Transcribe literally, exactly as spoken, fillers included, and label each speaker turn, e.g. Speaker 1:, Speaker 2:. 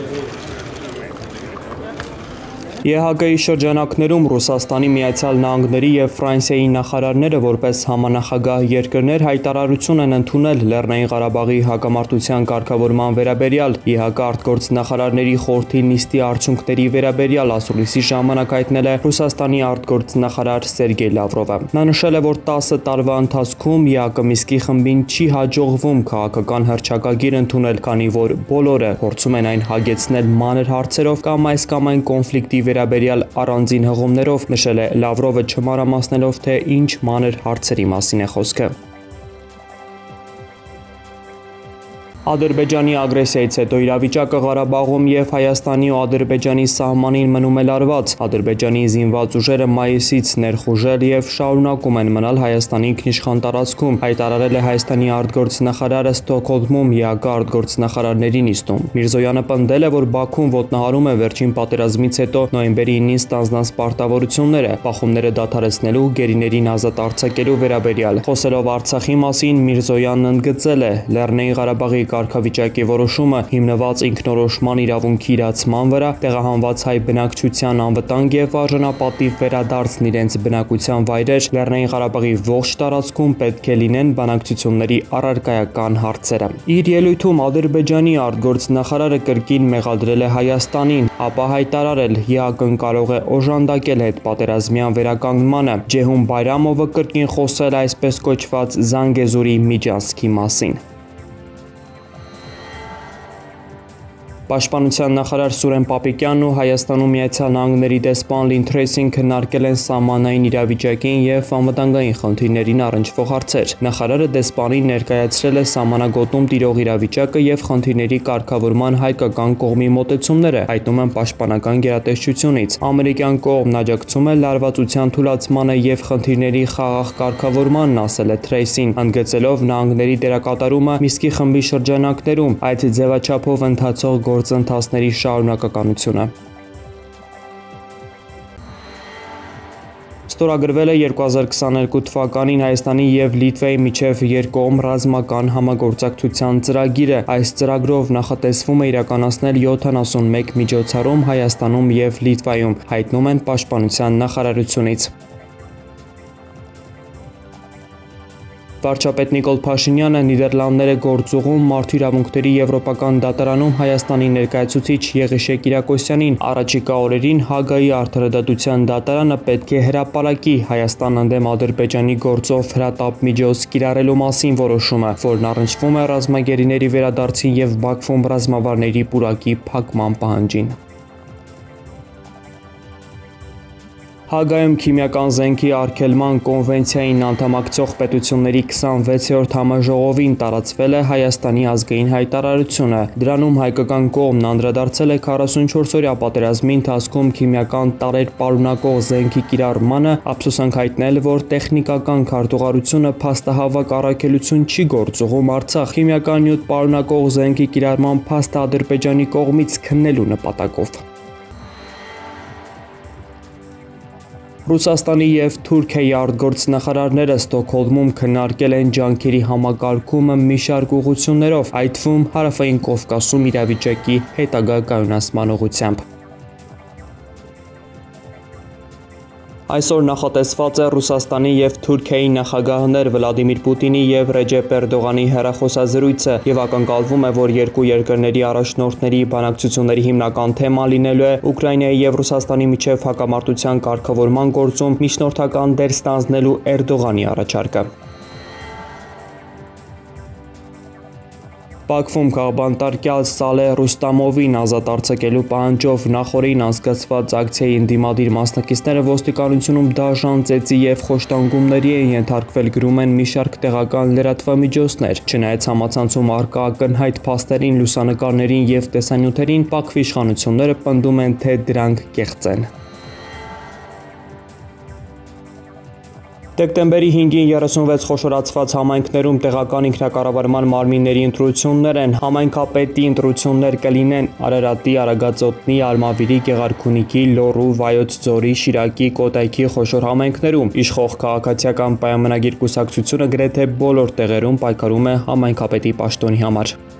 Speaker 1: Է Հ Գ-ի շրջանակներում Ռուսաստանի Միացյալ Նահանգների և Ֆրանսիայի նախարարները որպես համանախագահ երկրներ հայտարարություն են ընդունել Լեռնային Ղարաբաղի հակամարտության կարգավորման վերաբերյալ Է Հ Գ արտգործնախարարների խորհրդի նիստի արդյունքների վերաբերյալ ասուլիսի ժամանակ հայտնել է Ռուսաստանի արտգործնախարար Սերգեյ Լավրովը։ Նա նշել է, որ տասը տարվա ընթացքում Է Հ Կ Մինսկի խմբին չի հաջողվում քաղաքական հռչակագիր ընդունել, քանի որ բոլորը փորձում են այն հագեցնել մանր հարցերով կամ այս կամ այն կոնֆլիկտի վերաբերյալ առանձին հղումներով, նշել է Լավրովը, չմանրամասնելով, թե ինչ մանր հարցերի մասին է խոսքը։ Ադրբեջանի ագրեսիայից հետո իրավիճակը Ղարաբաղում և Հայաստանի ու Ադրբեջանի սահմանին մնում է լարված։ Ադրբեջանի զինված ուժերը մայիսից ներխուժել և շարունակում են մնալ Հայաստանի ինքնիշխան տարածքում, հայտարարել է Հայաստանի արտգործնախարարը Ստոկհոլմում Է Հ Գ արտգործնախարարների նիստում։ Միրզոյանը պնդել է, որ Բաքուն ոտնահարում է վերջին պատերազմից հետո նոյեմբերի ինին ստանձնած պարտավորությունները, բախումները դադարեցնելու, գերիներին ազատ արձակելու վերաբերյալ։ Խոսելով Արցախի մասին, Միրզոյանն ընդգծել է Լեռնային Ղարաբաղի կարգավիճակի որոշումը հիմնված ինքնորոշման իրավունքի իրացման վրա, տեղահանված հայ բնակչության անվտանգ և արժանապատիվ վերադարձն իրենց բնակության վայրեր Լեռնային Ղարաբաղի ողջ տարածքում պետք է լինեն բանակցությունների առարկայական հարցերը։ Իր ելույթում Ադրբեջանի արտգործնախարարը կրկին մեղադրել է Հայաստանին, ապա հայտարարել Է Հ Կ-ն կարող է օժանդակել հետպատերազմյան վերականգնմանը։ Ջեհուն Բայրամովը կրկին խոսել է այսպես կոչված Զանգեզուրի միջանցքի մասին։ Պաշտպանության նախարար Սուրեն Պապիկյանն ու Հայաստանում Միացյալ Նահանգների դեսպան Լին Թրեյսին քննարկել են սահմանային իրավիճակին և անվտանգային խնդիրներին առնչվող հարցեր։ Նախարարը դեսպանին ներկայացրել է սահմանագոտում տիրող իրավիճակը և խնդիրների կարգավորման հայկական կողմի մոտեցումները, հայտնում են պաշտպանական գերատեսչությունից։ Ամերիկյան կողմն աջակցում է լարվածության թուլացմանը և խնդիրների խաղաղ կարգավորմանն, ասել է Թրեյսին, ընդգծելով նահանգների դերակատարումը Մինսկի խմբի շրջանակներում այդ ձևաչափով ընթացող գործընթացների շարունակականությունը։ Ստորագրվել է երկու հազար քսաներկու թվականին Հայաստանի և Լիտվայի միջև երկկողմ ռազմական համագործակցության ծրագիրը։ Այս ծրագրով նախատեսվում է իրականացնել յոթանասունմեկ միջոցառում Հայաստանում և Լիտվայում, հայտնում են Պաշտպանության նախարարությունից։ Վարչապետ Նիկոլ Փաշինյանը Նիդերլանդները գործուղում Մարդու իրավունքների եվրոպական դատարանում Հայաստանի ներկայացուցիչ Եղիշե Կիրակոսյանին առաջիկա օրերին Հ Գ-ի արդարադատության դատարանը պետք է հրապարակի Հայաստան ընդդեմ Ադրբեջանի գործով հրատապ միջոց կիրառելու մասին որոշումը, որն առնչվում է ռազմագերիների վերադարձին և Բաքվում ռազմավարների պուրակի փակման պահանջին։ Հ Գ-ում քիմիական զենքի արգելման կոնվենցիային անդամակցող պետությունների քսանվեցերորդ համաժողովին տարածվել է Հայաստանի ազգային հայտարարությունը։ Դրանում հայկական կողմն անդրադարձել է քառասունչորսօրյա պատերազմի ընթացքում քիմիական տարրեր պարունակող զենքի կիրառմանը, ափսոսանք հայտնել, որ տեխնիկական քարտուղարությունը փաստահավաք առաքելություն չի գործուղում Արցախ քիմիական նյութ պարունակող զենքի կիրառման փաստը Ադրբեջանի կողմից քննելու նպատակով։ Ռուսաստանի և Թուրքիայի արտգործնախարարները Ստոկհոլմում քննարկել են ջանքերի համակարգումը մի շարք ուղղություններով, այդ թվում Հարավային Կովկասում իրավիճակի հետագա կայունացման ուղղությամբ։ Այսօր նախատեսված է Ռուսաստանի և Թուրքիայի նախագահներ Վլադիմիր Պուտինի և Ռեջեփ Էրդողանի հեռախոսազրույցը և ակնկալվում է, որ երկու երկրների առաջնորդների բանակցությունների հիմնական թեման լինելու է Ուկրաինայի և Ռուսաստանի միջև հակամարտության կարգավորման գործում միջնորդական դեր ստանձնելու Էրդողանի առաջարկը։ Բաքվում քաղբանտարկյալ Սալեհ Ռուստամովին ազատ արձակելու պահանջով նախօրեին անցկացված ակցիայի ընդդիմադիր մասնակիցները ոստիկանությունում դաժան ծեծի և խոշտանգումների են ենթարկվել, գրում են մի շարք տեղական լրատվամիջոցներ։ Չնայած համացանցում առկա ակնհայտ փաստերին, լուսանկարներին և տեսանյութերին, Բաքվի իշխանությունները պնդում են, թե դրանք կեղծ են։ Դեկտեմբերի հինգին երեսունվեց խոշորացված համայնքներում տեղական ինքնակառավարման մարմինների ընտրություններ են։ Համայնքապետի ընտրություններ կլինեն Արարատի, Արագածոտնի, Արմավիրի, Գեղարքունիքի, Լոռու, Վայոց ձորի, Շիրակի, Կոտայքի խոշոր համայնքներում։ Իշխող քաղաքացիական պայմանագիր կուսակցությունը գրեթե բոլոր տեղերում պայքարում է համայնքապետի պաշտոնի համար։